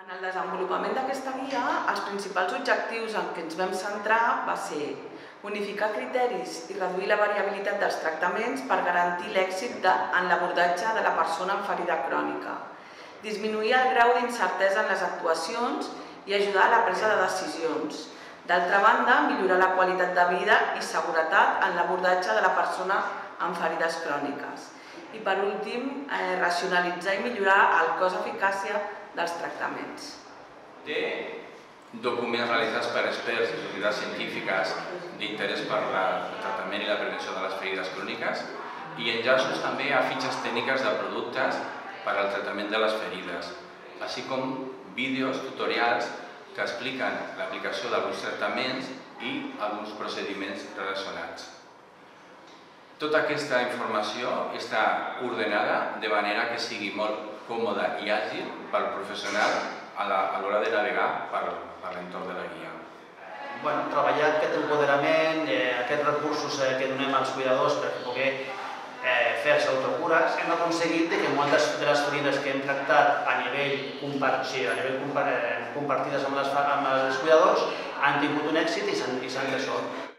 En el desenvolupament d'aquesta guia, els principals objectius en què ens vam centrar va ser unificar criteris i reduir la variabilitat dels tractaments per garantir l'èxit en l'abordatge de la persona amb ferida crònica, disminuir el grau d'incertesa en les actuacions i ajudar a la presa de decisions. D'altra banda, millorar la qualitat de vida i seguretat en l'abordatge de la persona amb ferides cròniques. I per últim, racionalitzar i millorar el cost-eficàcia dels tractaments. Té documents realitzats per experts i societats científiques d'interès per al tractament i la prevenció de les ferides cròniques i enllaços també a fitxes tècniques de productes per al tractament de les ferides, així com vídeos tutorials que expliquen l'aplicació d'alguns tractaments i alguns procediments relacionats. Tota aquesta informació està ordenada de manera que sigui molt còmoda i àgil pel professional a l'hora de navegar per l'entorn de la guia. Treballar aquest empoderament, aquests recursos que donem als cuidadors per poder fer-se autocures, hem aconseguit que moltes de les ferides que hem tractat a nivell compartides amb els cuidadors han tingut un èxit i s'han resolt.